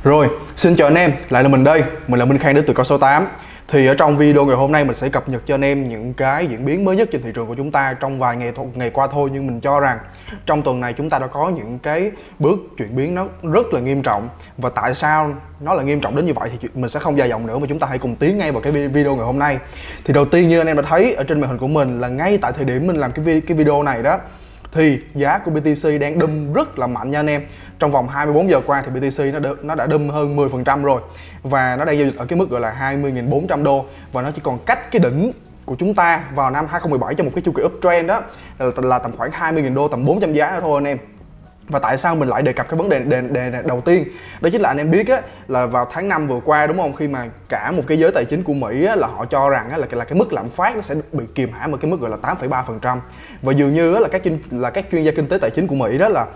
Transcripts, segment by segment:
Rồi, xin chào anh em, lại là mình đây, mình là Minh Khang đến từ Coi Số 8. Thì ở trong video ngày hôm nay mình sẽ cập nhật cho anh em những cái diễn biến mới nhất trên thị trường của chúng ta trong vài ngày qua thôi. Nhưng mình cho rằng trong tuần này chúng ta đã có những cái bước chuyển biến nó rất là nghiêm trọng. Và tại sao nó là nghiêm trọng đến như vậy thì mình sẽ không dài dòng nữa, mà chúng ta hãy cùng tiến ngay vào cái video ngày hôm nay. Thì đầu tiên, như anh em đã thấy ở trên màn hình của mình, là ngay tại thời điểm mình làm cái video này đó, thì giá của BTC đang đâm rất là mạnh nha anh em. Trong vòng 24 giờ qua thì BTC nó đã đâm hơn 10% rồi. Và nó đang giao dịch ở cái mức gọi là 20.400 đô. Và nó chỉ còn cách cái đỉnh của chúng ta vào năm 2017 trong một cái chu kỳ uptrend đó là tầm khoảng 20.000 đô, tầm 400 giá nữa thôi anh em. Và tại sao mình lại đề cập cái vấn đề đầu tiên? Đó chính là anh em biết á, là vào tháng 5 vừa qua, đúng không? Khi mà cả một cái giới tài chính của Mỹ á, là họ cho rằng á, là cái mức lạm phát nó sẽ bị kìm hãm ở cái mức gọi là 8,3%. Và dường như á, là các chuyên gia kinh tế tài chính của Mỹ đó là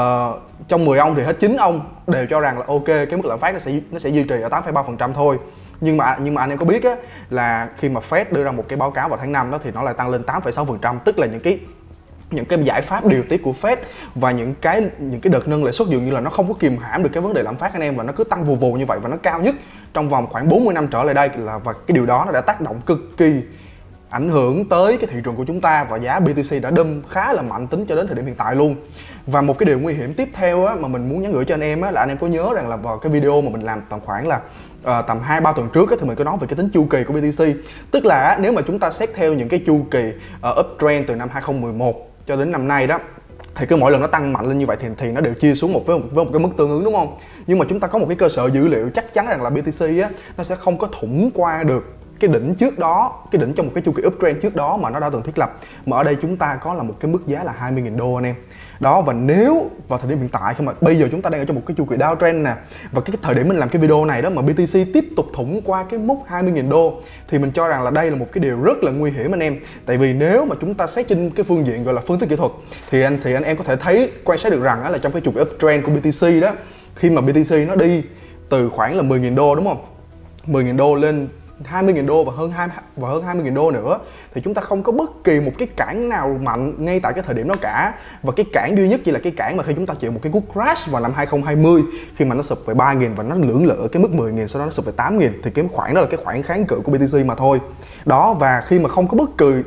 trong 10 ông thì hết 9 ông đều cho rằng là ok, cái mức lạm phát nó sẽ duy trì ở 8,3% thôi. Nhưng mà anh em có biết á, là khi mà Fed đưa ra một cái báo cáo vào tháng 5 đó thì nó lại tăng lên 8,6%, tức là những cái giải pháp điều tiết của Fed và những cái đợt nâng lãi suất dường như là nó không có kìm hãm được cái vấn đề lạm phát anh em, và nó cứ tăng vù vù như vậy, và nó cao nhất trong vòng khoảng 40 năm trở lại đây và cái điều đó nó đã tác động cực kỳ ảnh hưởng tới cái thị trường của chúng ta, và giá BTC đã đâm khá là mạnh tính cho đến thời điểm hiện tại luôn. Và một cái điều nguy hiểm tiếp theo á, mà mình muốn nhắn gửi cho anh em á, là anh em có nhớ rằng là vào cái video mà mình làm tầm khoảng là tầm 2-3 tuần trước á, thì mình có nói về cái tính chu kỳ của BTC. Tức là nếu mà chúng ta xét theo những cái chu kỳ uptrend từ năm 2011 cho đến năm nay đó, thì cứ mỗi lần nó tăng mạnh lên như vậy thì nó đều chia xuống với một cái mức tương ứng, đúng không? Nhưng mà chúng ta có một cái cơ sở dữ liệu chắc chắn rằng là BTC á, nó sẽ không có thủng qua được cái đỉnh trước đó, cái đỉnh trong một cái chu kỳ uptrend trước đó mà nó đã từng thiết lập. Mà ở đây chúng ta có là một cái mức giá là 20.000 đô anh em. Đó, và nếu vào thời điểm hiện tại, khi mà bây giờ chúng ta đang ở trong một cái chu kỳ downtrend nè, và cái thời điểm mình làm cái video này đó mà BTC tiếp tục thủng qua cái mốc 20.000 đô thì mình cho rằng là đây là một cái điều rất là nguy hiểm anh em. Tại vì nếu mà chúng ta xét trên cái phương diện gọi là phân tích kỹ thuật thì anh em có thể thấy, quan sát được rằng là trong cái chu kỳ uptrend của BTC đó, khi mà BTC nó đi từ khoảng là 10.000 đô, đúng không? 10.000 đô lên 20.000 đô và hơn 20.000 đô nữa, thì chúng ta không có bất kỳ một cái cản nào mạnh ngay tại cái thời điểm đó cả. Và cái cản duy nhất chỉ là cái cản mà khi chúng ta chịu một cái cú crash vào năm 2020, khi mà nó sụp về 3.000 và nó lưỡng lự ở cái mức 10.000, sau đó nó sụp về 8.000, thì cái khoảng đó là cái khoảng kháng cự của BTC mà thôi. Đó, và khi mà không có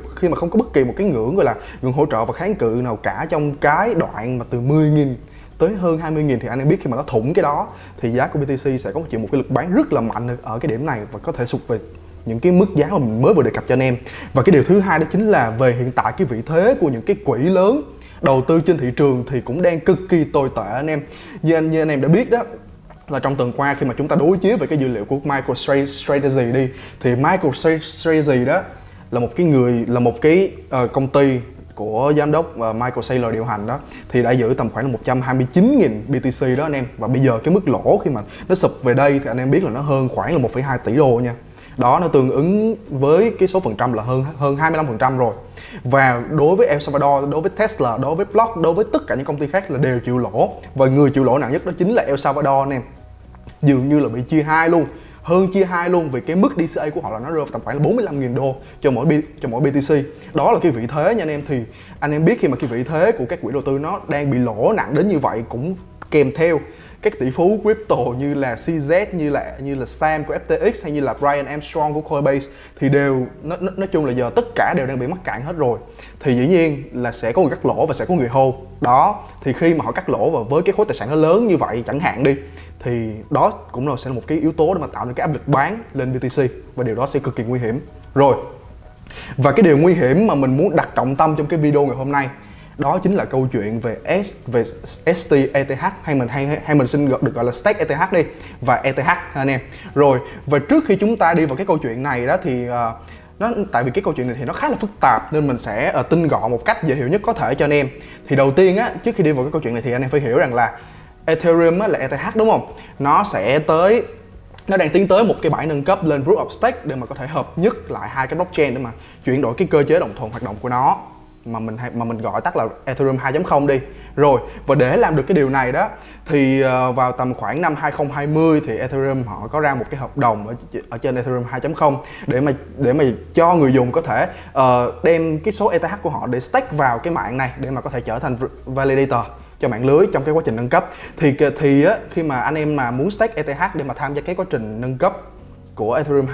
bất kỳ một cái ngưỡng gọi là ngưỡng hỗ trợ và kháng cự nào cả trong cái đoạn mà từ 10.000 tới hơn 20.000, thì anh em biết khi mà nó thủng cái đó thì giá của BTC sẽ có chịu một cái lực bán rất là mạnh ở cái điểm này, và có thể sụt về những cái mức giá mà mình mới vừa đề cập cho anh em. Và cái điều thứ hai đó chính là về hiện tại cái vị thế của những cái quỹ lớn đầu tư trên thị trường thì cũng đang cực kỳ tồi tệ anh em. Như anh em đã biết đó, là trong tuần qua khi mà chúng ta đối chiếu về cái dữ liệu của MicroStrategy đi, thì MicroStrategy đó là một cái công ty của giám đốc Michael Saylor điều hành đó, thì đã giữ tầm khoảng là 129.000 BTC đó anh em. Và bây giờ cái mức lỗ khi mà nó sụp về đây thì anh em biết là nó hơn khoảng là 1,2 tỷ đô nha. Đó, nó tương ứng với cái số phần trăm là hơn 25% rồi. Và đối với El Salvador, đối với Tesla, đối với Block, đối với tất cả những công ty khác là đều chịu lỗ. Và người chịu lỗ nặng nhất đó chính là El Salvador anh em. Dường như là bị chia hai luôn, hơn chia hai luôn, vì cái mức DCA của họ là nó rơi vào tầm khoảng là 45.000 đô cho mỗi BTC. Đó là cái vị thế nha anh em. Thì anh em biết khi mà cái vị thế của các quỹ đầu tư nó đang bị lỗ nặng đến như vậy, cũng kèm theo các tỷ phú crypto như là CZ, như là Sam của FTX hay như là Brian Armstrong của Coinbase, thì đều nói chung là giờ tất cả đều đang bị mắc cạn hết rồi, thì dĩ nhiên là sẽ có người cắt lỗ và sẽ có người hold. Đó, thì khi mà họ cắt lỗ và với cái khối tài sản nó lớn như vậy chẳng hạn đi, thì đó cũng sẽ là một cái yếu tố để mà tạo nên cái áp lực bán lên BTC, và điều đó sẽ cực kỳ nguy hiểm. Rồi, và cái điều nguy hiểm mà mình muốn đặt trọng tâm trong cái video ngày hôm nay đó chính là câu chuyện về ST ETH, hay mình xin được gọi là Stake ETH đi, và ETH anh em. Rồi, và trước khi chúng ta đi vào cái câu chuyện này đó thì tại vì cái câu chuyện này thì nó khá là phức tạp, nên mình sẽ tinh gọn một cách dễ hiểu nhất có thể cho anh em. Thì đầu tiên á, trước khi đi vào cái câu chuyện này thì anh em phải hiểu rằng là Ethereum á, là ETH, đúng không? Nó đang tiến tới một cái bãi nâng cấp lên Proof of Stake để mà có thể hợp nhất lại hai cái blockchain để mà chuyển đổi cái cơ chế đồng thuận hoạt động của nó, mà mình gọi tắt là Ethereum 2.0 đi. Rồi, và để làm được cái điều này đó thì vào tầm khoảng năm 2020 thì Ethereum họ có ra một cái hợp đồng ở trên Ethereum 2.0 để mà cho người dùng có thể đem cái số ETH của họ để stake vào cái mạng này để mà có thể trở thành validator cho mạng lưới trong cái quá trình nâng cấp. Thì khi mà anh em mà muốn stake ETH để mà tham gia cái quá trình nâng cấp của Ethereum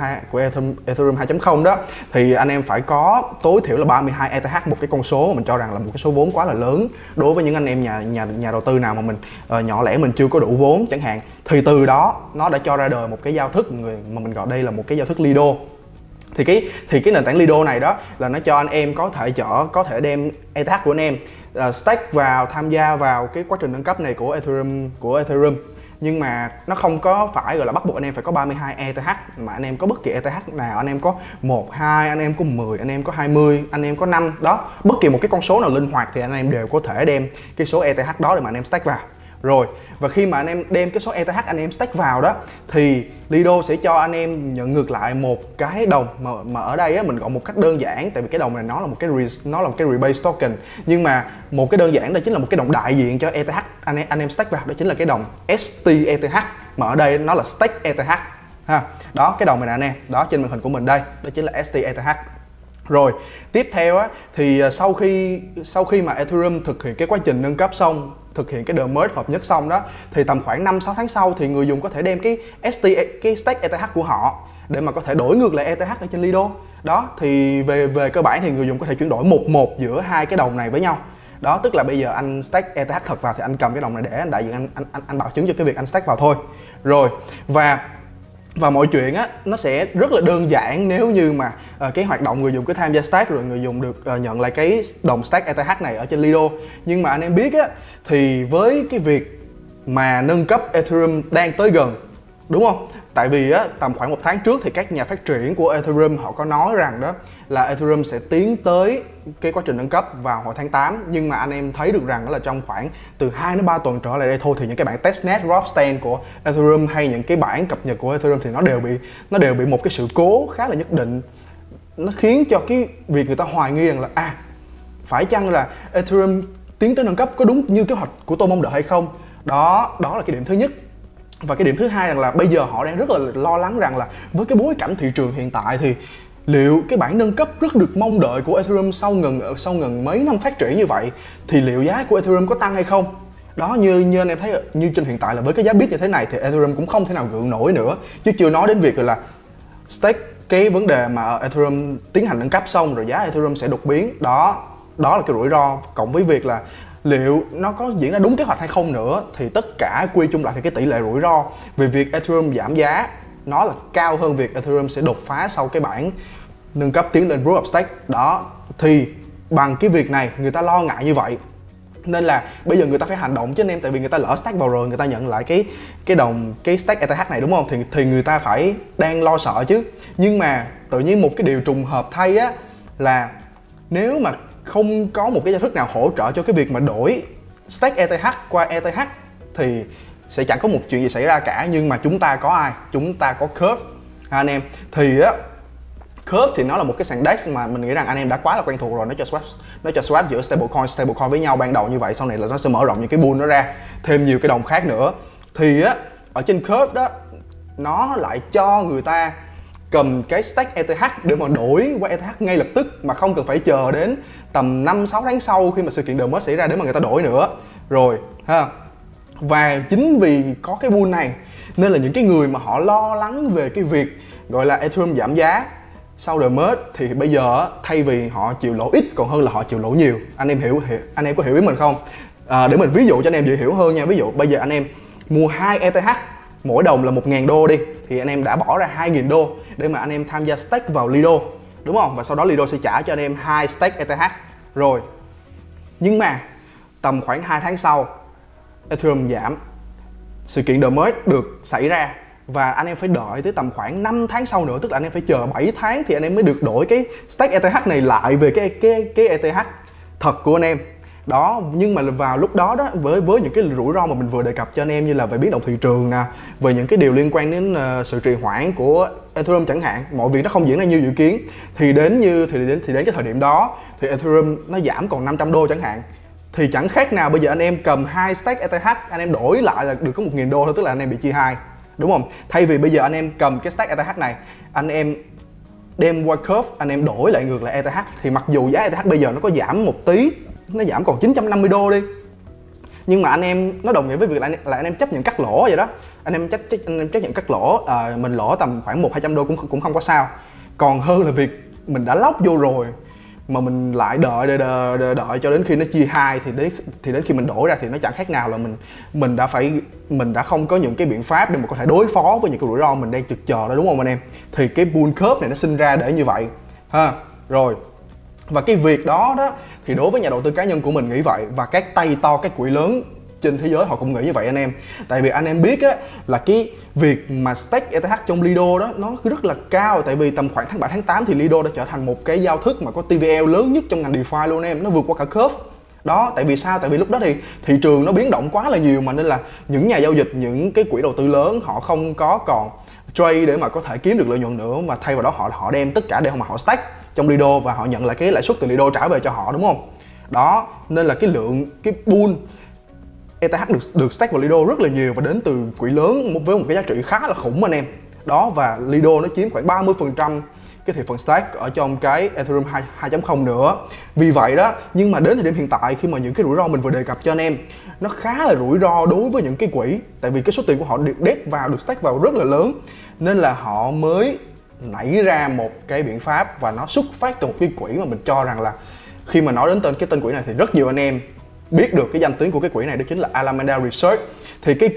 2.0 đó, thì anh em phải có tối thiểu là 32 ETH, một cái con số mà mình cho rằng là một cái số vốn quá là lớn đối với những anh em nhà đầu tư nào mà mình nhỏ lẻ, mình chưa có đủ vốn chẳng hạn. Thì từ đó nó đã cho ra đời một cái giao thức mà mình gọi đây là một cái giao thức Lido. Thì cái nền tảng Lido này đó là nó cho anh em có thể đem ETH của anh em stake vào, tham gia vào cái quá trình nâng cấp này của Ethereum. Nhưng mà nó không có phải gọi là bắt buộc anh em phải có 32 ETH, mà anh em có bất kỳ ETH nào, anh em có 1, 2, anh em có 10, anh em có 20, anh em có 5 đó, bất kỳ một cái con số nào linh hoạt thì anh em đều có thể đem cái số ETH đó để mà anh em stake vào. Rồi, và khi mà anh em đem cái số ETH anh em stake vào đó thì Lido sẽ cho anh em nhận ngược lại một cái đồng mà ở đây á, mình gọi một cách đơn giản, tại vì cái đồng này nó là một cái rebase token, nhưng mà một cái đơn giản đó chính là một cái đồng đại diện cho ETH anh em stake vào, đó chính là cái đồng STETH, mà ở đây nó là stake ETH ha. Đó, cái đồng này nè anh em, đó trên màn hình của mình đây, đó chính là STETH. Rồi, tiếp theo á, thì sau khi mà Ethereum thực hiện cái quá trình nâng cấp xong, thực hiện cái merge hợp nhất xong đó, thì tầm khoảng 5-6 tháng sau thì người dùng có thể đem cái stake ETH của họ để mà có thể đổi ngược lại ETH ở trên Lido. Đó, thì về cơ bản thì người dùng có thể chuyển đổi một giữa hai cái đồng này với nhau. Đó, tức là bây giờ anh stake ETH thật vào thì anh cầm cái đồng này để anh đại diện anh bảo chứng cho cái việc anh stake vào thôi. Rồi, và mọi chuyện á nó sẽ rất là đơn giản nếu như mà cái hoạt động người dùng cứ tham gia stake rồi người dùng được nhận lại cái đồng stake ETH này ở trên Lido. Nhưng mà anh em biết á, thì với cái việc mà nâng cấp Ethereum đang tới gần, đúng không? Tại vì á, tầm khoảng 1 tháng trước thì các nhà phát triển của Ethereum họ có nói rằng đó là Ethereum sẽ tiến tới cái quá trình nâng cấp vào hồi tháng 8. Nhưng mà anh em thấy được rằng đó là trong khoảng từ 2 đến 3 tuần trở lại đây thôi, thì những cái bản testnet Ropsten của Ethereum hay những cái bản cập nhật của Ethereum thì nó đều bị một cái sự cố khá là nhất định. Nó khiến cho cái việc người ta hoài nghi rằng là phải chăng là Ethereum tiến tới nâng cấp có đúng như kế hoạch của tôi mong đợi hay không. Đó là cái điểm thứ nhất. Và cái điểm thứ hai rằng là bây giờ họ đang rất là lo lắng rằng là với cái bối cảnh thị trường hiện tại thì liệu cái bản nâng cấp rất được mong đợi của Ethereum sau ngần mấy năm phát triển như vậy thì liệu giá của Ethereum có tăng hay không. Đó, như anh em thấy, như trên hiện tại là với cái giá bit như thế này thì Ethereum cũng không thể nào gượng nổi nữa, chứ chưa nói đến việc là stake, cái vấn đề mà Ethereum tiến hành nâng cấp xong rồi giá Ethereum sẽ đột biến. Đó là cái rủi ro, cộng với việc là liệu nó có diễn ra đúng kế hoạch hay không nữa, thì tất cả quy chung lại thì cái tỷ lệ rủi ro về việc Ethereum giảm giá nó là cao hơn việc Ethereum sẽ đột phá sau cái bản nâng cấp tiến lên Proof of Stake. Đó, thì bằng cái việc này người ta lo ngại như vậy nên là bây giờ người ta phải hành động chứ anh em, tại vì người ta lỡ stake vào rồi, người ta nhận lại cái stake ETH này, đúng không, thì người ta phải đang lo sợ chứ. Nhưng mà tự nhiên một cái điều trùng hợp thay á là nếu mà không có một cái giao thức nào hỗ trợ cho cái việc mà đổi stake ETH qua ETH thì sẽ chẳng có một chuyện gì xảy ra cả. Nhưng mà chúng ta có ai? Chúng ta có Curve anh em. Thì á, Curve thì nó là một cái sàn DEX mà mình nghĩ rằng anh em đã quá là quen thuộc rồi. Nó cho swap giữa stablecoin với nhau ban đầu như vậy, sau này là nó sẽ mở rộng những cái pool nó ra thêm nhiều cái đồng khác nữa. Thì á, ở trên Curve đó nó lại cho người ta cầm cái stake ETH để mà đổi qua ETH ngay lập tức, mà không cần phải chờ đến tầm 5-6 tháng sau khi mà sự kiện The Merge xảy ra để mà người ta đổi nữa. Rồi ha. Và chính vì có cái pool này nên là những cái người mà họ lo lắng về cái việc gọi là Ethereum giảm giá sau The Merge thì bây giờ thay vì họ chịu lỗ ít còn hơn là họ chịu lỗ nhiều. Anh em có hiểu ý mình không? Để mình ví dụ cho anh em dễ hiểu hơn nha. Ví dụ bây giờ anh em mua 2 ETH, mỗi đồng là 1.000 đô đi, thì anh em đã bỏ ra 2.000 đô để mà anh em tham gia stake vào Lido, đúng không? Và sau đó Lido sẽ trả cho anh em 2 stake ETH. Rồi, nhưng mà tầm khoảng 2 tháng sau Ethereum giảm, sự kiện The Merge được xảy ra và anh em phải đợi tới tầm khoảng 5 tháng sau nữa, tức là anh em phải chờ 7 tháng thì anh em mới được đổi cái stake ETH này lại về cái ETH thật của anh em. Đó, nhưng mà vào lúc đó với những cái rủi ro mà mình vừa đề cập cho anh em như là về biến động thị trường nè, về những cái điều liên quan đến sự trì hoãn của Ethereum chẳng hạn, mọi việc nó không diễn ra như dự kiến, thì đến cái thời điểm đó thì Ethereum nó giảm còn 500 đô chẳng hạn, thì chẳng khác nào bây giờ anh em cầm 2 stake ETH anh em đổi lại là được có 1.000 đô thôi, tức là anh em bị chia hai, đúng không? Thay vì bây giờ anh em cầm cái stake ETH này, anh em đem qua Curve anh em đổi lại ngược lại ETH, thì mặc dù giá ETH bây giờ nó có giảm một tí, nó giảm còn 950 đô đi, nhưng mà anh em nó đồng nghĩa với việc là anh em chấp nhận cắt lỗ vậy đó. Anh em chấp nhận cắt lỗ, mình lỗ tầm khoảng 100-200 đô cũng không có sao, còn hơn là việc mình đã lóc vô rồi mà mình lại đợi cho đến khi nó chia hai, thì đến khi mình đổ ra thì nó chẳng khác nào là mình đã không có những cái biện pháp để mà có thể đối phó với những cái rủi ro mình đang trực chờ đó, đúng không anh em? Thì cái bull curve này nó sinh ra để như vậy ha. Rồi, và cái việc đó thì đối với nhà đầu tư cá nhân của mình nghĩ vậy, và các tay to, các quỹ lớn trên thế giới họ cũng nghĩ như vậy anh em. Tại vì anh em biết á, là cái việc mà stake ETH trong Lido đó nó rất là cao. Tại vì tầm khoảng tháng 7, tháng 8 thì Lido đã trở thành một cái giao thức mà có TVL lớn nhất trong ngành DeFi luôn em. Nó vượt qua cả curve. Đó, tại vì sao? Tại vì lúc đó thì thị trường nó biến động quá là nhiều, mà nên là những nhà giao dịch, những cái quỹ đầu tư lớn họ không có còn trade để mà có thể kiếm được lợi nhuận nữa, mà thay vào đó họ đem tất cả để mà họ stake trong Lido và họ nhận lại cái lãi suất từ Lido trả về cho họ, đúng không? Đó, nên là cái pool ETH được stake vào Lido rất là nhiều và đến từ quỹ lớn với một cái giá trị khá là khủng anh em. Đó, và Lido nó chiếm khoảng 30% cái thị phần stake ở trong cái Ethereum 2.0 nữa. Vì vậy đó, nhưng mà đến thời điểm hiện tại, khi mà những cái rủi ro mình vừa đề cập cho anh em, nó khá là rủi ro đối với những cái quỹ. Tại vì cái số tiền của họ được đép vào, được stake vào rất là lớn, nên là họ mới nảy ra một cái biện pháp, và nó xuất phát từ một cái quỹ mà mình cho rằng là khi mà nói đến cái tên quỹ này thì rất nhiều anh em biết được cái danh tiếng của cái quỹ này, đó chính là Alameda Research. Thì cái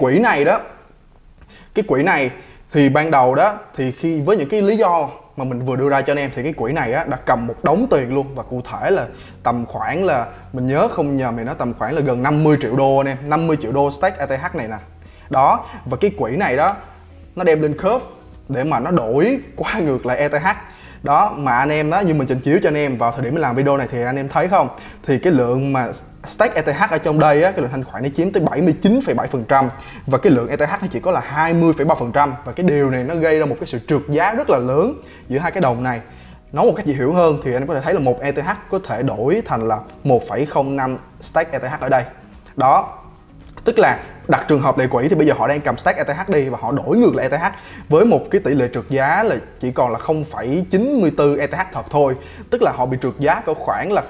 quỹ này thì ban đầu đó, thì khi với những cái lý do mà mình vừa đưa ra cho anh em, thì cái quỹ này á, đã cầm một đống tiền luôn, và cụ thể là tầm khoảng là, mình nhớ không nhầm thì nó tầm khoảng là gần 50 triệu đô anh em, 50 triệu đô stake ETH này nè. Đó, và cái quỹ này đó, nó đem lên curve để mà nó đổi qua ngược lại ETH. Đó, mà anh em đó, như mình trình chiếu cho anh em vào thời điểm mình làm video này, thì anh em thấy không, thì cái lượng mà stake ETH ở trong đây á, cái lượng thanh khoản nó chiếm tới 79,7%, và cái lượng ETH nó chỉ có là 20,3%, và cái điều này nó gây ra một cái sự trượt giá rất là lớn giữa hai cái đồng này. Nói một cách dễ hiểu hơn thì anh em có thể thấy là một ETH có thể đổi thành là 1,05 stake ETH ở đây. Đó, tức là đặt trường hợp lệ quỹ thì bây giờ họ đang cầm stake ETH đi và họ đổi ngược lại ETH với một cái tỷ lệ trượt giá là chỉ còn là 0,94 ETH thật thôi. Tức là họ bị trượt giá có khoảng là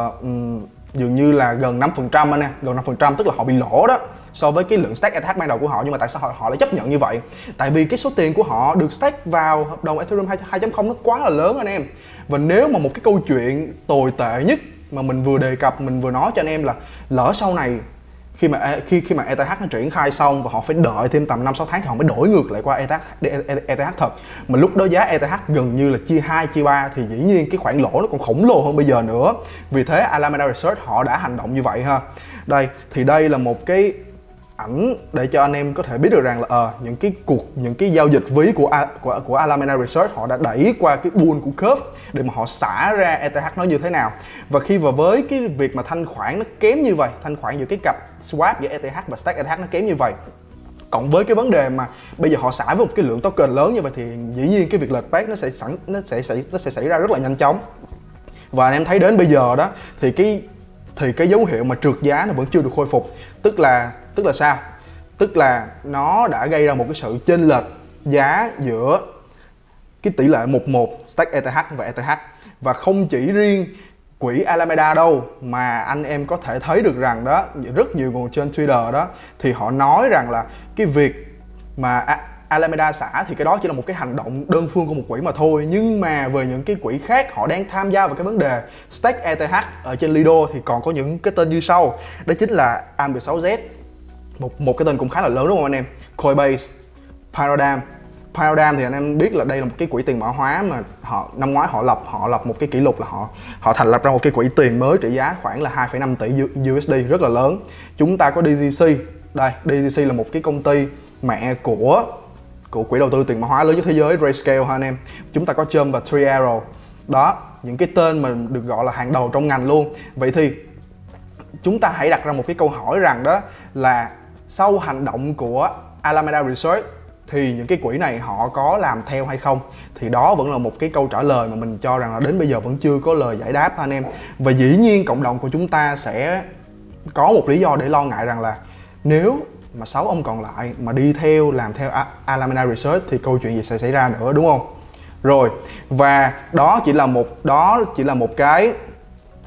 dường như là gần 5% anh em, gần 5%, tức là họ bị lỗ đó so với cái lượng stake ETH ban đầu của họ. Nhưng mà tại sao họ lại chấp nhận như vậy? Tại vì cái số tiền của họ được stake vào hợp đồng Ethereum 2.0 nó quá là lớn anh em. Và nếu mà một cái câu chuyện tồi tệ nhất mà mình vừa đề cập, mình vừa nói cho anh em là lỡ sau này khi mà ETH nó triển khai xong và họ phải đợi thêm tầm 5-6 tháng thì họ mới đổi ngược lại qua ETH thật, mà lúc đó giá ETH gần như là chia 2, chia 3, thì dĩ nhiên cái khoản lỗ nó còn khổng lồ hơn bây giờ nữa. Vì thế Alameda Research họ đã hành động như vậy ha. Đây là một cái ảnh để cho anh em có thể biết được rằng là những cái giao dịch ví của Alameda Research họ đã đẩy qua cái bull của curve để mà họ xả ra ETH nó như thế nào. Và khi vào với cái việc mà thanh khoản nó kém như vậy, thanh khoản giữa cái cặp swap giữa ETH và stake ETH nó kém như vậy, cộng với cái vấn đề mà bây giờ họ xả với một cái lượng token lớn như vậy, thì dĩ nhiên cái việc lệch peg nó sẽ xảy ra rất là nhanh chóng. Và anh em thấy đến bây giờ đó thì cái dấu hiệu mà trượt giá nó vẫn chưa được khôi phục. Tức là sao? Tức là nó đã gây ra một cái sự chênh lệch giá giữa cái tỷ lệ 1:1 stake ETH và ETH. Và không chỉ riêng quỹ Alameda đâu, mà anh em có thể thấy được rằng đó, rất nhiều nguồn trên Twitter đó thì họ nói rằng là cái việc mà Alameda xả thì cái đó chỉ là một cái hành động đơn phương của một quỹ mà thôi. Nhưng mà về những cái quỹ khác họ đang tham gia vào cái vấn đề stake ETH ở trên Lido thì còn có những cái tên như sau. Đó chính là AM16Z, một cái tên cũng khá là lớn đúng không anh em? Coinbase, Pyrodam thì anh em biết là đây là một cái quỹ tiền mã hóa mà năm ngoái họ lập một cái kỷ lục là họ thành lập ra một cái quỹ tiền mới trị giá khoảng là 2,5 tỷ USD, rất là lớn. Chúng ta có DGC. Đây, DGC là một cái công ty mẹ của quỹ đầu tư tiền mã hóa lớn nhất thế giới Grayscale ha anh em. Chúng ta có Chum và Three Arrow. Đó, những cái tên mà được gọi là hàng đầu trong ngành luôn. Vậy thì chúng ta hãy đặt ra một cái câu hỏi rằng đó là sau hành động của Alameda Research thì những cái quỹ này họ có làm theo hay không? Thì đó vẫn là một cái câu trả lời mà mình cho rằng là đến bây giờ vẫn chưa có lời giải đáp anh em. Và dĩ nhiên cộng đồng của chúng ta sẽ có một lý do để lo ngại rằng là nếu mà 6 ông còn lại mà đi theo làm theo Alameda Research thì câu chuyện gì sẽ xảy ra nữa, đúng không? Rồi, và đó chỉ là một cái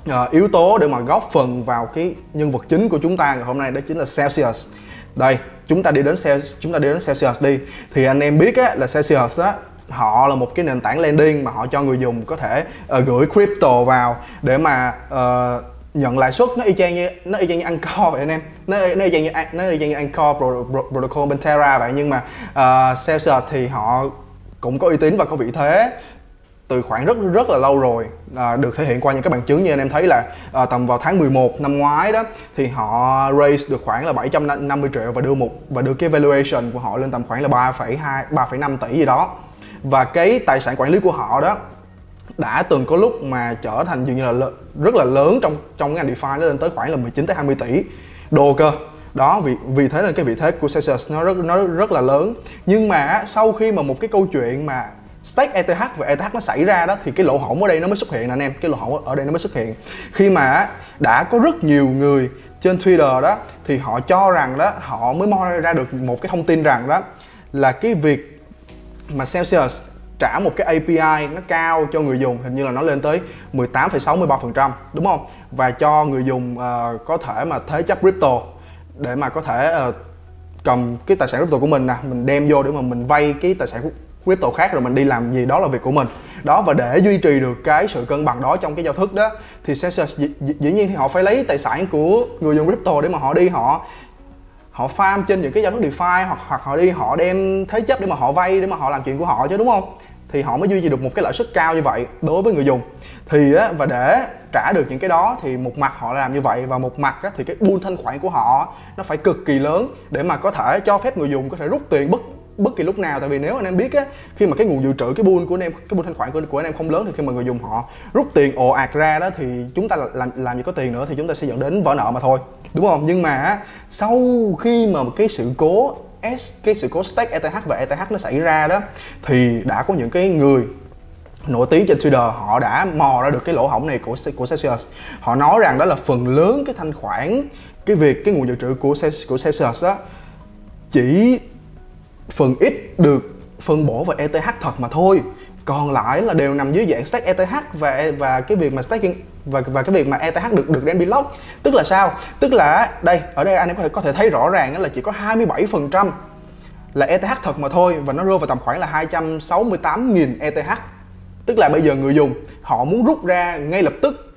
yếu tố để mà góp phần vào cái nhân vật chính của chúng ta ngày hôm nay, đó chính là Celsius. Đây, chúng ta đi đến Celsius đi. Thì anh em biết á, là Celsius á, họ là một cái nền tảng lending mà họ cho người dùng có thể gửi crypto vào để mà nhận lãi suất. Nó y chang như Anchor vậy anh em. Nó y chang như Anchor protocol bên Terra vậy. Nhưng mà Celsius thì họ cũng có uy tín và có vị thế từ khoảng rất là lâu rồi, được thể hiện qua những cái bằng chứng như anh em thấy là tầm vào tháng 11 năm ngoái đó thì họ raise được khoảng là 750 triệu và đưa cái valuation của họ lên tầm khoảng là 3,5 tỷ gì đó. Và cái tài sản quản lý của họ đó đã từng có lúc mà trở thành dường như là rất là lớn trong ngành DeFi, nó lên tới khoảng là 19 tới 20 tỷ đô cơ. Đó, vì thế nên cái vị thế của Celsius nó rất là lớn. Nhưng mà sau khi mà một cái câu chuyện mà stake ETH và ETH nó xảy ra đó thì cái lỗ hổng ở đây nó mới xuất hiện anh em. Cái lỗ hổng ở đây nó mới xuất hiện khi mà đã có rất nhiều người trên Twitter đó thì họ cho rằng đó, họ mới moi ra được một cái thông tin rằng đó là cái việc mà Celsius trả một cái API nó cao cho người dùng, hình như là nó lên tới 18,63%, đúng không? Và cho người dùng có thể mà thế chấp crypto để mà có thể cầm cái tài sản crypto của mình nè, mình đem vô để mà mình vay cái tài sản crypto khác rồi mình đi làm gì đó là việc của mình. Đó, và để duy trì được cái sự cân bằng đó trong cái giao thức đó thì Celsius dĩ nhiên thì họ phải lấy tài sản của người dùng crypto để mà họ farm trên những cái giao thức DeFi, hoặc họ đem thế chấp để mà họ vay, để mà họ làm chuyện của họ chứ, đúng không? Thì họ mới duy trì được một cái lãi suất cao như vậy đối với người dùng. Thì á, và để trả được những cái đó thì một mặt họ làm như vậy, và một mặt á, thì cái pool thanh khoản của họ nó phải cực kỳ lớn để mà có thể cho phép người dùng có thể rút tiền bất kỳ lúc nào. Tại vì nếu anh em biết á, khi mà cái nguồn dự trữ, cái pool của anh em, cái pool thanh khoản của anh em không lớn, thì khi mà người dùng họ rút tiền ồ ạt ra đó thì chúng ta làm gì có tiền nữa, thì chúng ta sẽ dẫn đến vỡ nợ mà thôi, đúng không? Nhưng mà sau khi mà cái sự cố stake ETH và ETH nó xảy ra đó thì đã có những cái người nổi tiếng trên Twitter họ đã mò ra được cái lỗ hổng này của Celsius. Họ nói rằng đó là phần lớn cái thanh khoản, cái nguồn dự trữ của Celsius đó chỉ phần ít được phân bổ vào ETH thật mà thôi, còn lại là đều nằm dưới dạng stake ETH và cái việc mà staking và cái việc mà ETH được đem đi lock. Tức là sao? Tức là ở đây anh em có thể thấy rõ ràng là chỉ có 27% là ETH thật mà thôi, và nó rơi vào tầm khoảng là 268.000 ETH. Tức là bây giờ người dùng họ muốn rút ra ngay lập tức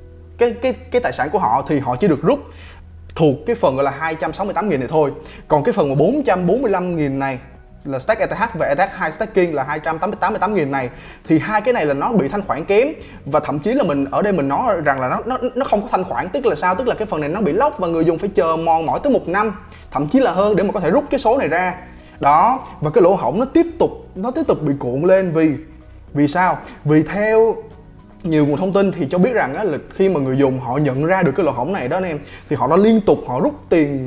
cái tài sản của họ thì họ chỉ được rút thuộc cái phần gọi là 268.000 này thôi. Còn cái phần mà 445.000 này là stake ETH và ETH2 staking là 288.000 này thì hai cái này là nó bị thanh khoản kém, và thậm chí là mình ở đây mình nói rằng là nó không có thanh khoản. Tức là sao? Tức là cái phần này nó bị lock và người dùng phải chờ mòn mỏi tới 1 năm, thậm chí là hơn, để mà có thể rút cái số này ra. Đó, và cái lỗ hổng nó tiếp tục bị cuộn lên. Vì sao? Vì theo nhiều nguồn thông tin thì cho biết rằng á, là khi mà người dùng họ nhận ra được cái lỗ hổng này đó anh em, thì họ đã liên tục họ rút tiền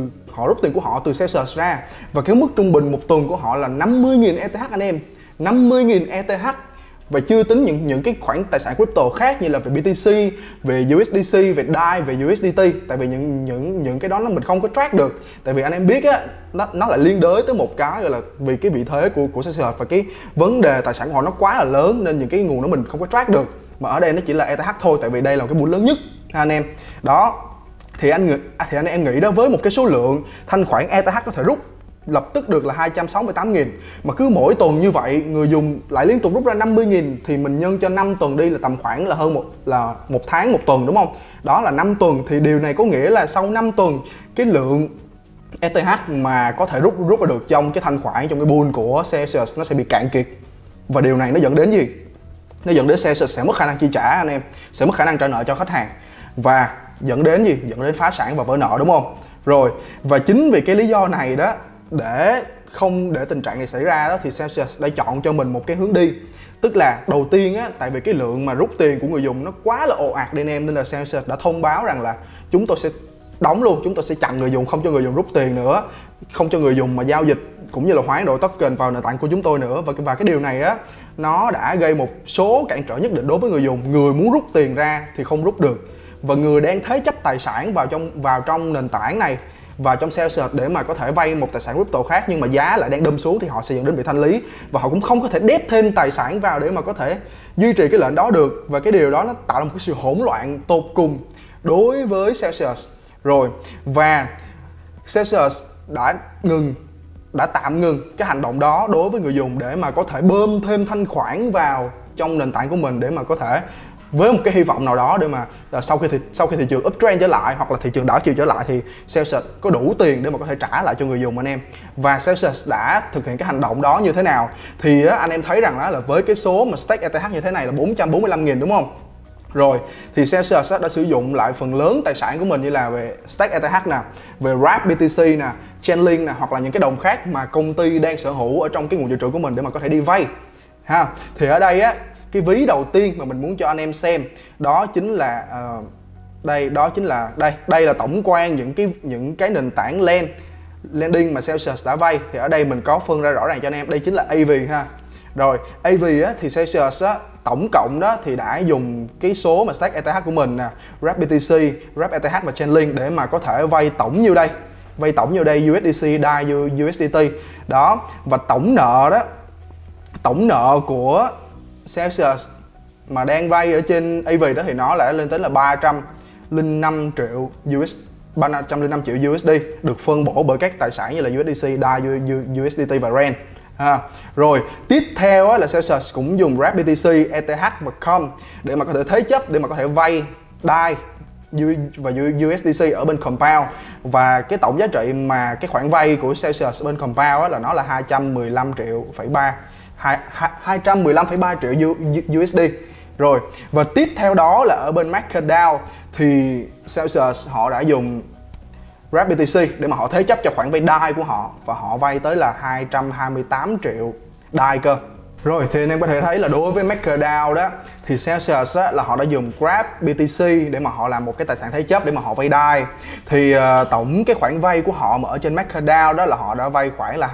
của họ từ Celsius ra, và cái mức trung bình một tuần của họ là 50.000 ETH anh em, 50.000 ETH. Và chưa tính những cái khoản tài sản crypto khác như là về BTC, về USDC, về DAI, về USDT. Tại vì những cái đó mình không có track được. Tại vì anh em biết á, nó lại liên đới tới một cái gọi là vì cái vị thế của Celsius và cái vấn đề tài sản của họ nó quá là lớn, nên những cái nguồn đó mình không có track được. Mà ở đây nó chỉ là ETH thôi, tại vì đây là cái pool lớn nhất anh em. Đó, thì anh em nghĩ đó, với một cái số lượng thanh khoản ETH có thể rút lập tức được là 268.000, mà cứ mỗi tuần như vậy người dùng lại liên tục rút ra 50.000, thì mình nhân cho 5 tuần đi là tầm khoảng là hơn một tháng một tuần, đúng không? Đó là 5 tuần, thì điều này có nghĩa là sau 5 tuần cái lượng ETH mà có thể rút ra được trong cái thanh khoản, trong cái pool của Celsius nó sẽ bị cạn kiệt. Và điều này nó dẫn đến gì? Nó dẫn đến Celsius sẽ mất khả năng chi trả anh em, sẽ mất khả năng trả nợ cho khách hàng, và dẫn đến gì? Dẫn đến phá sản và vỡ nợ, đúng không? Rồi, và chính vì cái lý do này đó, để không để tình trạng này xảy ra đó, thì Celsius đã chọn cho mình một cái hướng đi. Tức là đầu tiên á, tại vì cái lượng mà rút tiền của người dùng nó quá là ồ ạt đi anh em, nên là Celsius đã thông báo rằng là chúng tôi sẽ đóng luôn, chúng tôi sẽ chặn người dùng, không cho người dùng rút tiền nữa, không cho người dùng mà giao dịch cũng như là hoán đổi token vào nền tảng của chúng tôi nữa. Và cái điều này á, nó đã gây một số cản trở nhất định đối với người dùng. Người muốn rút tiền ra thì không rút được, và người đang thế chấp tài sản vào trong nền tảng này vào trong sell search để mà có thể vay một tài sản crypto khác, nhưng mà giá lại đang đâm xuống thì họ sẽ dẫn đến bị thanh lý, và họ cũng không có thể đép thêm tài sản vào để mà có thể duy trì cái lệnh đó được, và cái điều đó nó tạo ra một cái sự hỗn loạn tột cùng đối với sell search. Rồi, và sell search đã tạm ngừng cái hành động đó đối với người dùng để mà có thể bơm thêm thanh khoản vào trong nền tảng của mình, để mà có thể với một cái hy vọng nào đó để mà sau khi thị trường uptrend trở lại hoặc là thị trường đảo chiều trở lại thì sell search có đủ tiền để mà có thể trả lại cho người dùng anh em. Và sell search đã thực hiện cái hành động đó như thế nào thì anh em thấy rằng là với cái số mà stake ETH như thế này là 445.000 đúng không? Rồi thì sell search đã sử dụng lại phần lớn tài sản của mình, như là về stake ETH nè, về Wrap BTC nè, Chainlink nè, hoặc là những cái đồng khác mà công ty đang sở hữu ở trong cái nguồn dự trữ của mình để mà có thể đi vay ha. Thì ở đây á, cái ví đầu tiên mà mình muốn cho anh em xem đó chính là đây là tổng quan những cái nền tảng lending mà sell search đã vay. Thì ở đây mình có phân ra rõ ràng cho anh em, đây chính là AV ha. Rồi AV á, thì sell search á, tổng cộng đó thì đã dùng cái số mà stake ETH của mình nè, Wrap BTC, Wrap ETH và Chainlink để mà có thể vay tổng nhiêu đây? Vay tổng nhiêu đây? USDC, DAI, USDT. Đó, và tổng nợ của sell search mà đang vay ở trên AV đó thì nó lại lên tới là 305 triệu USD, được phân bổ bởi các tài sản như là USDC, DAI, USDT và REN. Rồi tiếp theo là sell search cũng dùng Wrap BTC, ETH và COM để mà có thể thế chấp, để mà có thể vay DAI và USDC ở bên Compound, và cái tổng giá trị mà cái khoản vay của sell search bên Compound là nó là 215,3 triệu USD. Rồi, và tiếp theo đó là ở bên MakerDAO thì sell search họ đã dùng Wrap BTC để mà họ thế chấp cho khoản vay DAI của họ, và họ vay tới là 228 triệu DAI cơ. Rồi thì anh em có thể thấy là đối với MakerDAO đó thì sell search là họ đã dùng Wrap BTC để mà họ làm một cái tài sản thế chấp để mà họ vay DAI. Thì tổng cái khoản vay của họ mà ở trên MakerDAO đó là họ đã vay khoảng là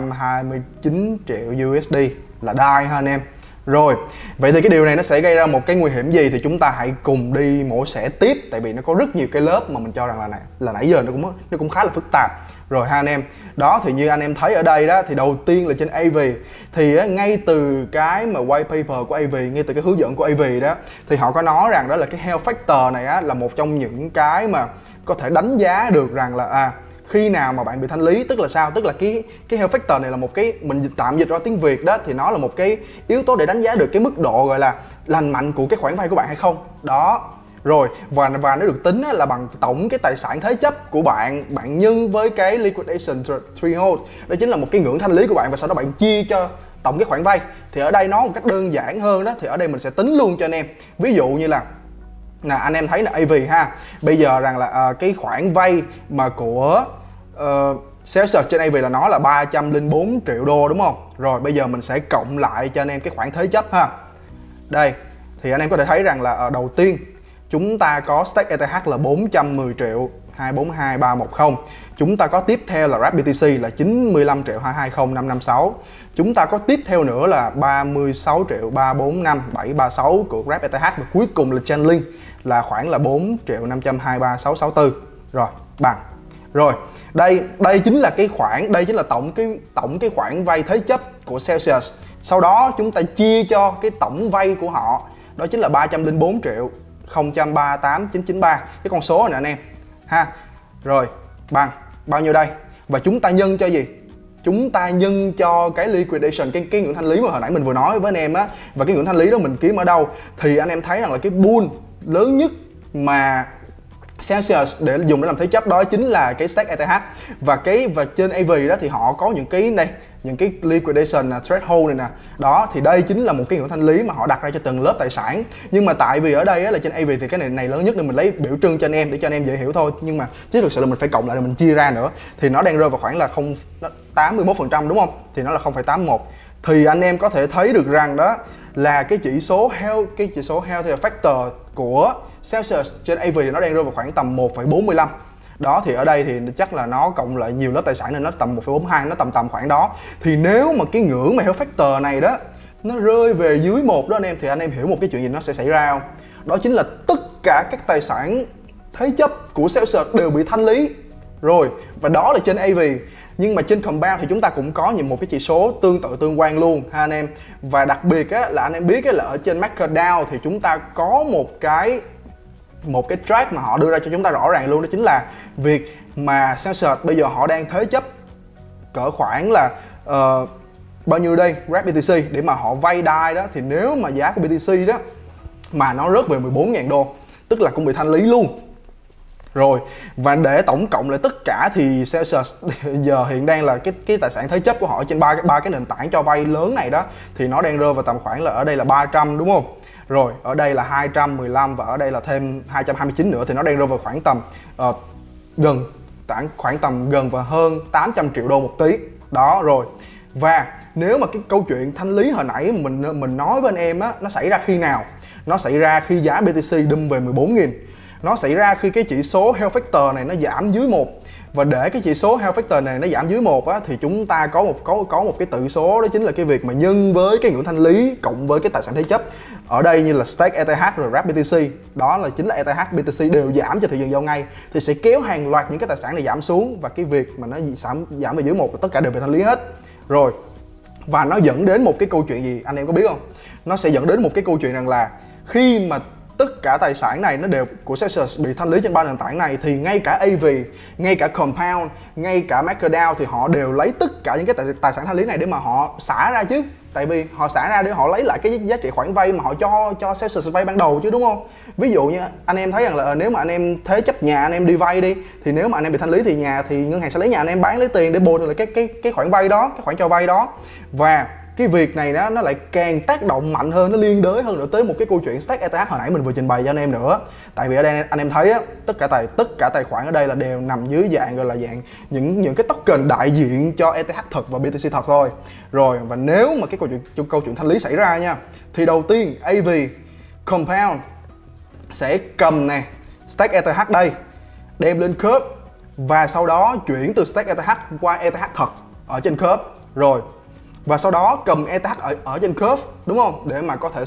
229 triệu USD là DAI ha anh em. Rồi, vậy thì cái điều này nó sẽ gây ra một cái nguy hiểm gì thì chúng ta hãy cùng đi mổ xẻ tiếp, tại vì nó có rất nhiều cái lớp mà mình cho rằng là nãy giờ nó cũng khá là phức tạp. Rồi ha anh em. Đó thì như anh em thấy ở đây đó, thì đầu tiên là trên AV thì ngay từ cái mà white paper của AV, ngay từ cái hướng dẫn của AV đó thì họ có nói rằng đó là cái health factor này á, là một trong những cái mà có thể đánh giá được rằng là khi nào mà bạn bị thanh lý, tức là sao? Tức là cái health factor này là một cái, mình tạm dịch ra tiếng Việt đó, thì nó là một cái yếu tố để đánh giá được cái mức độ gọi là lành mạnh của cái khoản vay của bạn hay không. Đó. Rồi, và nó được tính là bằng tổng cái tài sản thế chấp của bạn nhân với cái liquidation threshold. Đó chính là một cái ngưỡng thanh lý của bạn, và sau đó bạn chia cho tổng cái khoản vay. Thì ở đây nó một cách đơn giản hơn đó, thì ở đây mình sẽ tính luôn cho anh em. Ví dụ như là anh em thấy là AV ha. Bây giờ rằng là cái khoản vay mà của sell search trên AV là nó là 304 triệu đô đúng không? Rồi bây giờ mình sẽ cộng lại cho anh em cái khoản thế chấp ha. Đây, thì anh em có thể thấy rằng là đầu tiên chúng ta có stake ETH là 410 triệu 242310. Chúng ta có tiếp theo là Wrap BTC là 95 triệu 220556. Chúng ta có tiếp theo nữa là 36 triệu 345736 của Wrap ETH, và cuối cùng là Chainlink là khoảng là 4 triệu 523664. Rồi, bằng. Rồi, đây chính là cái khoản, đây chính là tổng cái khoản vay thế chấp của sell search. Sau đó chúng ta chia cho cái tổng vay của họ, đó chính là 304 triệu 038993, cái con số này nè anh em ha. Rồi, bằng bao nhiêu đây? Và chúng ta nhân cho gì? Chúng ta nhân cho cái liquidation, cái ngưỡng thanh lý mà hồi nãy mình vừa nói với anh em á. Và cái ngưỡng thanh lý đó mình kiếm ở đâu? Thì anh em thấy rằng là cái pool lớn nhất mà sell search để dùng để làm thế chấp đó chính là cái stake ETH. Và trên AV đó thì họ có những cái liquidation threshold này nè. Đó thì đây chính là một cái ngưỡng thanh lý mà họ đặt ra cho từng lớp tài sản. Nhưng mà tại vì ở đây á, là trên AV thì cái này lớn nhất nên mình lấy biểu trưng cho anh em để cho anh em dễ hiểu thôi. Nhưng mà chứ thực sự là mình phải cộng lại rồi mình chia ra nữa. Thì nó đang rơi vào khoảng là 81% đúng không? Thì nó là 0,81. Thì anh em có thể thấy được rằng đó là cái chỉ số health factor của sell search trên AV thì nó đang rơi vào khoảng tầm 1,45. Đó thì ở đây thì chắc là nó cộng lại nhiều lớp tài sản nên nó tầm 1,42, nó tầm khoảng đó. Thì nếu mà cái ngưỡng mà health factor này đó nó rơi về dưới 1 đó anh em, thì anh em hiểu một cái chuyện gì nó sẽ xảy ra không? Đó chính là tất cả các tài sản thế chấp của sell search đều bị thanh lý. Rồi, và đó là trên AV. Nhưng mà trên Compound thì chúng ta cũng có một cái chỉ số tương tự tương quan luôn ha anh em. Và đặc biệt á, là anh em biết á, là ở trên MakerDAO thì chúng ta có một cái track mà họ đưa ra cho chúng ta rõ ràng luôn, đó chính là việc mà Celsius bây giờ họ đang thế chấp cỡ khoảng là bao nhiêu đây, Wrap BTC để mà họ vay DAI đó. Thì nếu mà giá của BTC đó mà nó rớt về 14.000 đô, tức là cũng bị thanh lý luôn. Rồi, và để tổng cộng lại tất cả thì Celsius giờ hiện đang là cái tài sản thế chấp của họ trên ba cái nền tảng cho vay lớn này đó, thì nó đang rơi vào tầm khoảng là ở đây là 300 đúng không? Rồi, ở đây là 215 và ở đây là thêm 229 nữa, thì nó đang rơi vào khoảng tầm khoảng tầm gần và hơn 800 triệu đô một tí. Đó rồi. Và nếu mà cái câu chuyện thanh lý hồi nãy mình nói với anh em á, nó xảy ra khi nào? Nó xảy ra khi giá BTC đâm về 14.000. Nó xảy ra khi cái chỉ số Health Factor này nó giảm dưới 1. Và để cái chỉ số Health Factor này nó giảm dưới 1 á, thì chúng ta có một cái tự số, đó chính là cái việc mà nhân với cái ngưỡng thanh lý cộng với cái tài sản thế chấp. Ở đây như là Stake ETH rồi Wrap BTC, đó là chính là ETH, BTC đều giảm trên thị trường giao ngay, thì sẽ kéo hàng loạt những cái tài sản này giảm xuống, và cái việc mà nó giảm về dưới 1 tất cả đều bị thanh lý hết. Rồi. Và nó dẫn đến một cái câu chuyện gì anh em có biết không? Nó sẽ dẫn đến một cái câu chuyện rằng là khi mà tất cả tài sản này nó đều của Celsius bị thanh lý trên ba nền tảng này, thì ngay cả AV, ngay cả Compound, ngay cả MakerDAO thì họ đều lấy tất cả những cái tài sản thanh lý này để mà họ xả ra chứ. Tại vì họ xả ra để họ lấy lại cái giá trị khoản vay mà họ cho Celsius vay ban đầu chứ, đúng không? Ví dụ như anh em thấy rằng là nếu mà anh em thế chấp nhà anh em đi vay đi, thì nếu mà anh em bị thanh lý thì ngân hàng sẽ lấy nhà anh em bán lấy tiền để bồi thường lại cái khoản vay đó, cái khoản cho vay đó. Và cái việc này nó lại càng tác động mạnh hơn, nó liên đới hơn nữa tới một cái câu chuyện Stake ETH hồi nãy mình vừa trình bày cho anh em nữa. Tại vì ở đây anh em thấy á, tất cả tài khoản ở đây là đều nằm dưới dạng gọi là dạng những cái token đại diện cho ETH thật và BTC thật thôi. Rồi, và nếu mà cái câu chuyện thanh lý xảy ra nha, thì đầu tiên AV, Compound sẽ cầm nè Stake ETH đây, đem lên Curve, và sau đó chuyển từ Stake ETH qua ETH thật ở trên Curve. Rồi, và sau đó cầm ETH ở trên Curve, đúng không? Để mà có thể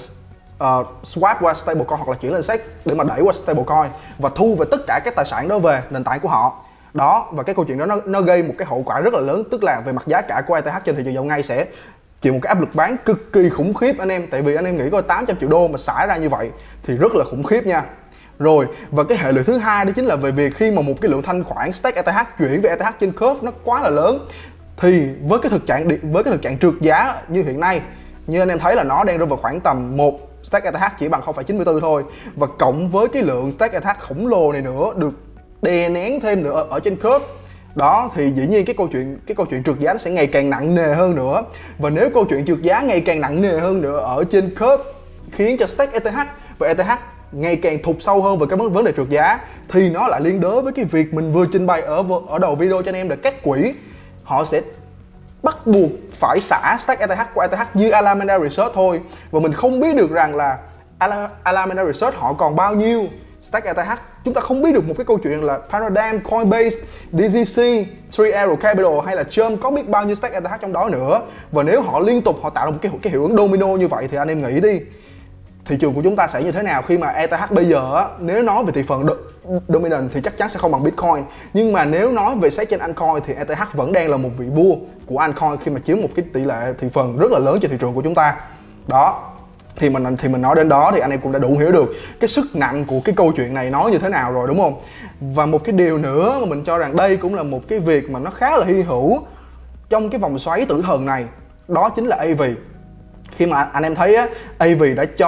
swap qua stablecoin hoặc là chuyển lên SEC để mà đẩy qua stablecoin và thu về tất cả các tài sản đó về nền tảng của họ. Đó, và cái câu chuyện đó nó gây một cái hậu quả rất là lớn, tức là về mặt giá cả của ETH trên thị trường dạo ngay sẽ chịu một cái áp lực bán cực kỳ khủng khiếp anh em. Tại vì anh em nghĩ coi 800 triệu đô mà xả ra như vậy thì rất là khủng khiếp nha. Rồi, và cái hệ lụy thứ hai đó chính là về việc khi mà một cái lượng thanh khoản Stake ETH chuyển về ETH trên Curve nó quá là lớn, thì với cái thực trạng trượt giá như hiện nay, như anh em thấy là nó đang rơi vào khoảng tầm 1 Stake ETH chỉ bằng 0,94 thôi, và cộng với cái lượng Stake ETH khổng lồ này nữa được đè nén thêm nữa ở trên Curve đó, thì dĩ nhiên cái câu chuyện trượt giá nó sẽ ngày càng nặng nề hơn nữa. Và nếu câu chuyện trượt giá ngày càng nặng nề hơn nữa ở trên Curve khiến cho Stake ETH và ETH ngày càng thụt sâu hơn về cái vấn đề trượt giá, thì nó lại liên đới với cái việc mình vừa trình bày ở đầu video cho anh em, là các quỹ họ sẽ bắt buộc phải xả Stake ETH của ETH như Alameda Research thôi. Và mình không biết được rằng là Alameda Research họ còn bao nhiêu Stake ETH. Chúng ta không biết được một cái câu chuyện là Paradigm, Coinbase, DZC, Three Arrow Capital hay là Chum có biết bao nhiêu Stake ETH trong đó nữa. Và nếu họ liên tục họ tạo ra một cái hiệu ứng domino như vậy thì anh em nghĩ đi, thị trường của chúng ta sẽ như thế nào khi mà ETH bây giờ nếu nói về thị phần dominant thì chắc chắn sẽ không bằng Bitcoin. Nhưng mà nếu nói về xét trên altcoin thì ETH vẫn đang là một vị vua của altcoin khi mà chiếm một cái tỷ lệ thị phần rất là lớn trên thị trường của chúng ta. Đó, thì mình nói đến đó thì anh em cũng đã đủ hiểu được cái sức nặng của cái câu chuyện này nói như thế nào rồi, đúng không? Và một cái điều nữa mà mình cho rằng đây cũng là một cái việc mà nó khá là hy hữu trong cái vòng xoáy tử thần này, đó chính là AV. Khi mà anh em thấy á, AV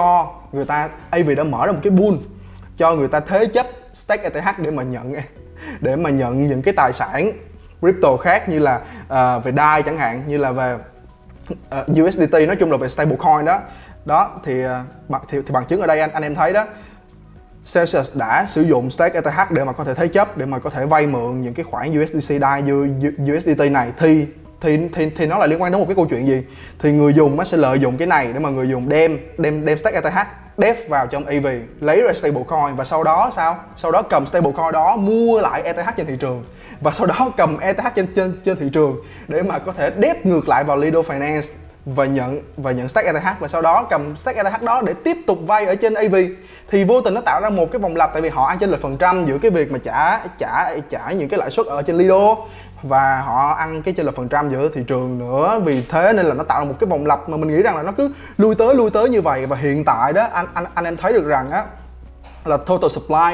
đã mở ra một cái pool cho người ta thế chấp Stake ETH để mà nhận những cái tài sản crypto khác, như là về DAI chẳng hạn, như là về USDT, nói chung là về stablecoin đó. Đó thì bằng chứng ở đây anh em thấy đó, Celsius đã sử dụng Stake ETH để mà có thể thế chấp, để mà có thể vay mượn những cái khoản USDC DAI USDT này, thì nó lại liên quan đến một cái câu chuyện gì? Thì người dùng sẽ lợi dụng cái này để mà người dùng đem Stake ETH đép vào trong AV, lấy ra stablecoin, và sau đó sao? Sau đó cầm stablecoin đó mua lại ETH trên thị trường, và sau đó cầm ETH trên thị trường để mà có thể đép ngược lại vào Lido Finance và nhận Stake ETH, và sau đó cầm Stake ETH đó để tiếp tục vay ở trên AV. thì vô tình nó tạo ra một cái vòng lặp, tại vì họ ăn chênh lệch phần trăm giữa cái việc mà trả những cái lãi suất ở trên Lido và họ ăn cái chênh lệch phần trăm giữa thị trường nữa. Vì thế nên là nó tạo ra một cái vòng lặp mà mình nghĩ rằng là nó cứ lui tới như vậy. Và hiện tại đó anh em thấy được rằng á là total supply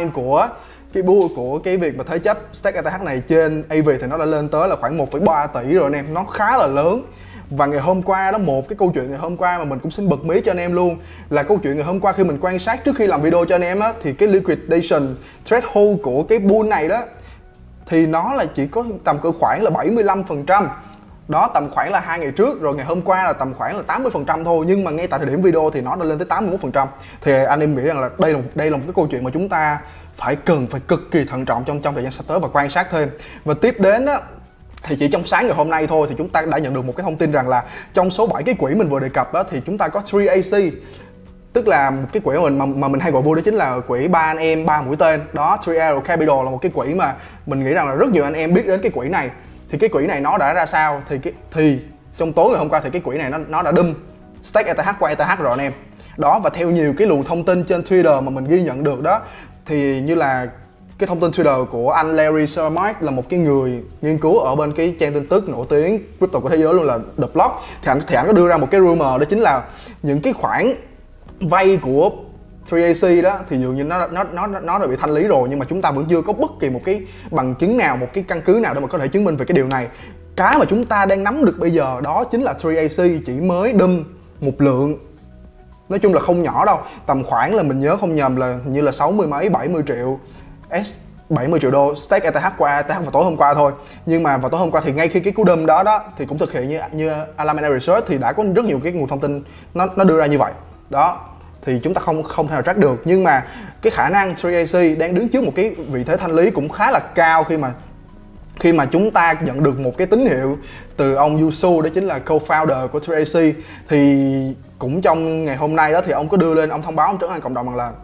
của cái việc mà thế chấp Stake ETH này trên AV thì nó đã lên tới là khoảng 1,3 tỷ rồi anh em, nó khá là lớn. Và ngày hôm qua đó, một cái câu chuyện ngày hôm qua mà mình cũng xin bật mí cho anh em luôn, là câu chuyện ngày hôm qua khi mình quan sát trước khi làm video cho anh em á, thì cái liquidation threshold của cái pool này đó thì nó là chỉ có tầm cỡ khoảng là 75%. Đó, tầm khoảng là 2 ngày trước, rồi ngày hôm qua là tầm khoảng là 80% thôi. Nhưng mà ngay tại thời điểm video thì nó đã lên tới 81%. Thì anh em nghĩ rằng là đây là một cái câu chuyện mà chúng ta phải cực kỳ thận trọng trong thời gian sắp tới và quan sát thêm. Và tiếp đến á, thì chỉ trong sáng ngày hôm nay thôi thì chúng ta đã nhận được một cái thông tin rằng là trong số 7 cái quỹ mình vừa đề cập đó, thì chúng ta có 3AC, tức là một cái quỹ mà mình hay gọi vui, đó chính là quỹ 3 anh em 3 mũi tên đó. 3Arrow Capital là một cái quỹ mà mình nghĩ rằng là rất nhiều anh em biết đến cái quỹ này. Thì cái quỹ này nó đã ra sao, thì trong tối ngày hôm qua thì cái quỹ này nó đã dump Stake ETH qua ETH rồi anh em. Đó, và theo nhiều cái luồng thông tin trên Twitter mà mình ghi nhận được đó, thì như là cái thông tin Twitter của anh Larry Summers, là một cái người nghiên cứu ở bên cái trang tin tức nổi tiếng crypto của thế giới luôn là The Block, thì anh có đưa ra một cái rumor, đó chính là những cái khoản vay của 3AC đó thì dường như nó đã bị thanh lý rồi, nhưng mà chúng ta vẫn chưa có bất kỳ một cái bằng chứng nào, một cái căn cứ nào để mà có thể chứng minh về cái điều này. Cái mà chúng ta đang nắm được bây giờ đó chính là 3AC chỉ mới dump một lượng, nói chung là không nhỏ đâu, tầm khoảng là mình nhớ không nhầm là như là 60 mấy 70 triệu 70 triệu đô Stake ETH qua ETH vào tối hôm qua thôi. Nhưng mà vào tối hôm qua thì ngay khi cái cú đâm đó thì cũng thực hiện như Alameda Research thì đã có rất nhiều cái nguồn thông tin nó đưa ra như vậy. Đó, thì chúng ta không thể nào track được. Nhưng mà cái khả năng 3AC đang đứng trước một cái vị thế thanh lý cũng khá là cao khi mà chúng ta nhận được một cái tín hiệu từ ông Yusu, đó chính là co-founder của 3AC. Thì cũng trong ngày hôm nay đó thì ông có đưa lên, ông thông báo, ông trấn an cộng đồng rằng là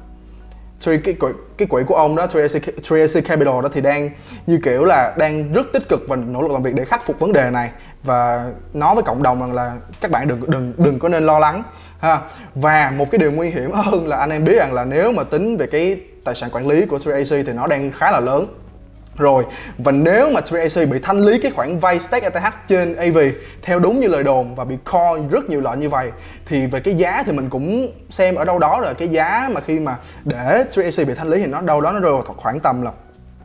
cái quỹ của ông đó, 3AC Capital đó, thì đang như kiểu là đang rất tích cực và nỗ lực làm việc để khắc phục vấn đề này, và nói với cộng đồng rằng là các bạn đừng có nên lo lắng ha. Và một cái điều nguy hiểm hơn là anh em biết rằng là nếu mà tính về cái tài sản quản lý của 3AC thì nó đang khá là lớn rồi. Và nếu mà 3AC bị thanh lý cái khoản vay Stake ETH trên AV theo đúng như lời đồn và bị call rất nhiều lệnh như vậy, thì về cái giá thì mình cũng xem ở đâu đó rồi, cái giá mà khi mà để 3AC bị thanh lý thì nó đâu đó nó rơi vào khoảng tầm là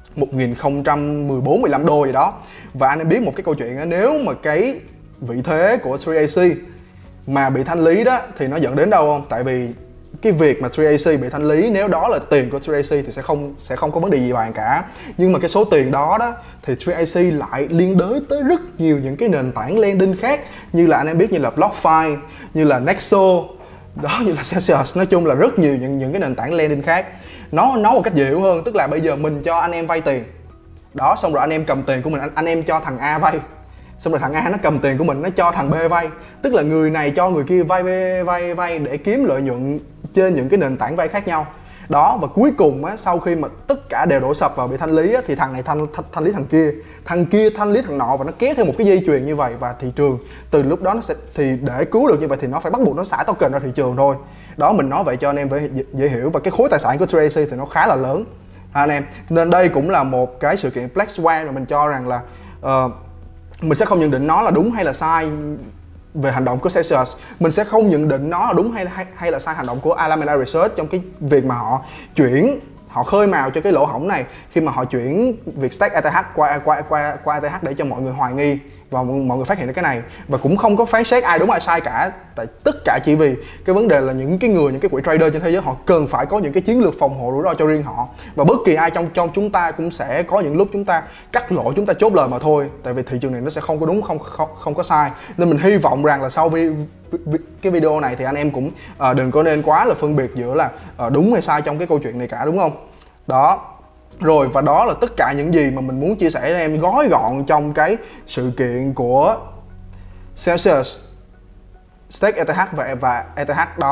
1014-15 đô gì đó. Và anh em biết một cái câu chuyện đó, nếu mà cái vị thế của 3AC mà bị thanh lý đó thì nó dẫn đến đâu không? Tại vì cái việc mà 3AC bị thanh lý, nếu đó là tiền của 3AC thì sẽ không có vấn đề gì bàn cả. Nhưng mà cái số tiền đó thì 3AC lại liên đới tới rất nhiều những cái nền tảng lending khác, như là anh em biết, như là BlockFi, như là Nexo đó, như là Celsius, nói chung là rất nhiều những cái nền tảng lending khác. Nó nói một cách dễ hiểu hơn, tức là bây giờ mình cho anh em vay tiền đó, xong rồi anh em cầm tiền của mình, anh em cho thằng A vay, xong rồi thằng A nó cầm tiền của mình nó cho thằng B vay, tức là người này cho người kia vay để kiếm lợi nhuận trên những cái nền tảng vay khác nhau đó. Và cuối cùng á, sau khi mà tất cả đều đổ sập và bị thanh lý á, thì thằng này thanh lý thằng kia thanh lý thằng nọ, và nó kéo theo một cái dây chuyền như vậy. Và thị trường từ lúc đó nó sẽ, thì để cứu được như vậy thì nó phải bắt buộc nó xả token ra thị trường thôi đó. Mình nói vậy cho anh em dễ hiểu. Và cái khối tài sản của 3AC thì nó khá là lớn anh em, nên đây cũng là một cái sự kiện Black Swan mà mình cho rằng là mình sẽ không nhận định nó là đúng hay là sai về hành động của Celsius. Mình sẽ không nhận định nó là đúng hay là sai hành động của Alameda Research trong cái việc mà họ khơi mào cho cái lỗ hổng này, khi mà họ chuyển việc Stake ETH qua ETH để cho mọi người hoài nghi và mọi người phát hiện ra cái này. Và cũng không có phán xét ai đúng ai sai cả, tại tất cả chỉ vì cái vấn đề là những cái quỹ trader trên thế giới họ cần phải có những cái chiến lược phòng hộ rủi ro cho riêng họ. Và bất kỳ ai trong chúng ta cũng sẽ có những lúc chúng ta cắt lỗ, chúng ta chốt lời mà thôi, tại vì thị trường này nó sẽ không có đúng, không có sai. Nên mình hy vọng rằng là sau cái video này thì anh em cũng đừng có nên quá là phân biệt giữa là đúng hay sai trong cái câu chuyện này cả, đúng không? Đó. Rồi, và đó là tất cả những gì mà mình muốn chia sẻ với em, gói gọn trong cái sự kiện của Celsius, Stake ETH và ETH đó.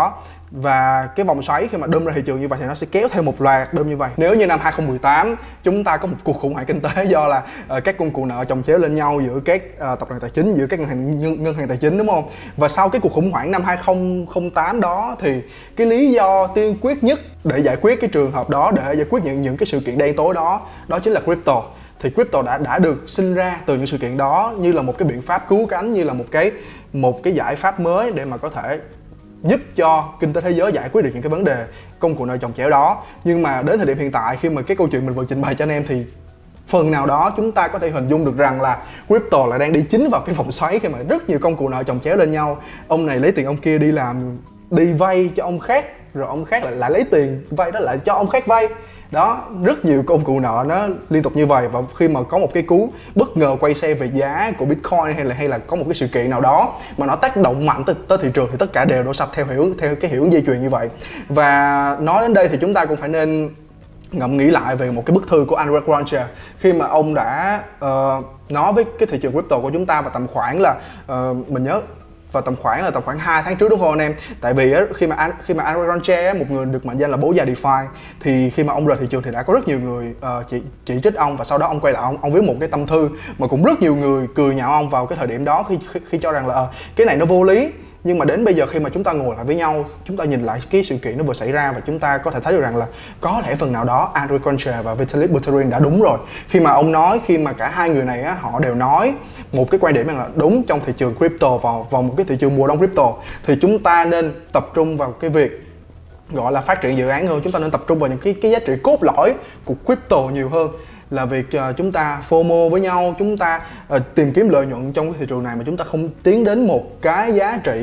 Và cái vòng xoáy khi mà đâm ra thị trường như vậy thì nó sẽ kéo theo một loạt đâm như vậy. Nếu như năm 2018 chúng ta có một cuộc khủng hoảng kinh tế do là các công cụ nợ chồng chéo lên nhau giữa các tập đoàn tài chính, giữa các ngân hàng tài chính, đúng không? Và sau cái cuộc khủng hoảng năm 2008 đó thì cái lý do tiên quyết nhất để giải quyết cái trường hợp đó, để giải quyết những cái sự kiện đen tối đó, đó chính là crypto. Thì crypto đã được sinh ra từ những sự kiện đó như là một cái biện pháp cứu cánh, như là một cái giải pháp mới để mà có thể giúp cho kinh tế thế giới giải quyết được những cái vấn đề công cụ nợ chồng chéo đó. Nhưng mà đến thời điểm hiện tại, khi mà cái câu chuyện mình vừa trình bày cho anh em, thì phần nào đó chúng ta có thể hình dung được rằng là crypto lại đang đi chính vào cái vòng xoáy khi mà rất nhiều công cụ nợ chồng chéo lên nhau. Ông này lấy tiền ông kia đi vay cho ông khác, rồi ông khác lại lấy tiền vay đó lại cho ông khác vay. Đó, rất nhiều công cụ nợ nó liên tục như vậy. Và khi mà có một cái cú bất ngờ quay xe về giá của Bitcoin hay là có một cái sự kiện nào đó mà nó tác động mạnh tới thị trường thì tất cả đều đổ sập theo cái hiệu ứng dây chuyền như vậy. Và nói đến đây thì chúng ta cũng phải nên ngẫm nghĩ lại về một cái bức thư của Andre Croucher khi mà ông đã nói với cái thị trường crypto của chúng ta vào tầm khoảng là mình nhớ vào tầm khoảng 2 tháng trước, đúng không anh em? Tại vì khi mà Andre Croucher, một người được mệnh danh là bố già DeFi, thì khi mà ông rời thị trường thì đã có rất nhiều người chỉ trích ông, và sau đó ông quay lại ông viết một cái tâm thư mà cũng rất nhiều người cười nhạo ông vào cái thời điểm đó, khi cho rằng là cái này nó vô lý. Nhưng mà đến bây giờ khi mà chúng ta ngồi lại với nhau, chúng ta nhìn lại cái sự kiện nó vừa xảy ra, và chúng ta có thể thấy được rằng là có lẽ phần nào đó Andre Croucher và Vitalik Buterin đã đúng rồi. Khi mà cả hai người này họ đều nói một cái quan điểm rằng là đúng, trong thị trường crypto, vào một cái thị trường mùa đông crypto, thì chúng ta nên tập trung vào cái việc gọi là phát triển dự án hơn. Chúng ta nên tập trung vào những cái giá trị cốt lõi của crypto nhiều hơn là việc chúng ta FOMO với nhau, chúng ta tìm kiếm lợi nhuận trong cái thị trường này mà chúng ta không tiến đến một cái giá trị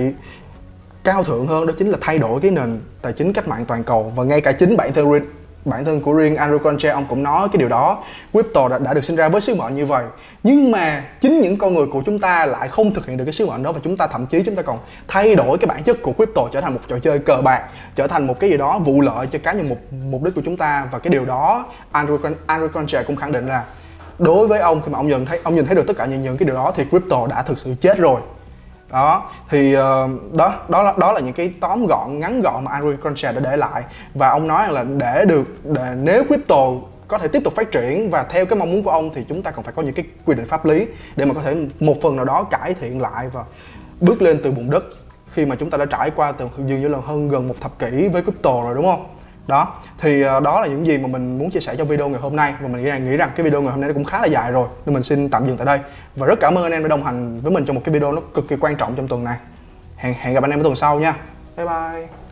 cao thượng hơn, đó chính là thay đổi cái nền tài chính cách mạng toàn cầu. Và ngay cả chính bản thân của riêng Andre Croucher, ông cũng nói cái điều đó. Crypto đã được sinh ra với sứ mệnh như vậy, nhưng mà chính những con người của chúng ta lại không thực hiện được cái sứ mệnh đó, và chúng ta thậm chí chúng ta còn thay đổi cái bản chất của crypto trở thành một trò chơi cờ bạc, trở thành một cái gì đó vụ lợi cho cá nhân mục đích của chúng ta. Và cái điều đó Andre Croucher cũng khẳng định là đối với ông, khi mà ông nhìn thấy được tất cả những cái điều đó, thì crypto đã thực sự chết rồi. Đó thì đó là những cái tóm gọn, ngắn gọn mà Andre Croucher đã để lại. Và ông nói là nếu crypto có thể tiếp tục phát triển và theo cái mong muốn của ông, thì chúng ta còn phải có những cái quy định pháp lý để mà có thể một phần nào đó cải thiện lại và bước lên từ bùn đất, khi mà chúng ta đã trải qua dường như là gần một thập kỷ với crypto rồi, đúng không? Đó thì đó là những gì mà mình muốn chia sẻ trong video ngày hôm nay, và mình nghĩ rằng cái video ngày hôm nay nó cũng khá là dài rồi, nên mình xin tạm dừng tại đây. Và rất cảm ơn anh em đã đồng hành với mình trong một cái video nó cực kỳ quan trọng trong tuần này. Hẹn gặp anh em ở tuần sau nha. Bye bye.